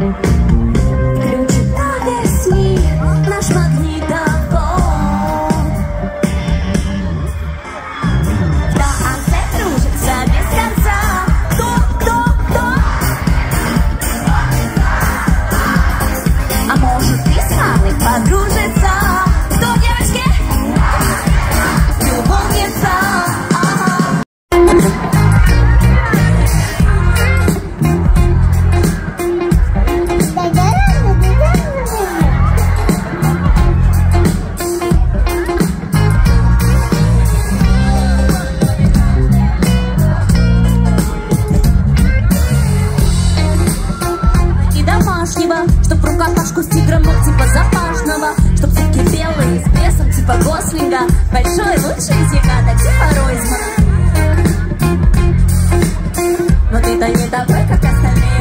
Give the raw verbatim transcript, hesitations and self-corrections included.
Включи погаси наш магнитофон. В танце кружится без конца. Кто, кто, кто? А может и с нами подружится? Кто, девочки? Любовница. Чтоб рукопашку с тигром, ну типа запашного. Чтоб цепки белые с прессом типа Гослинга. Большой лучший из Ягода типа Ройзмана. Но ты-то не такой, как остальные.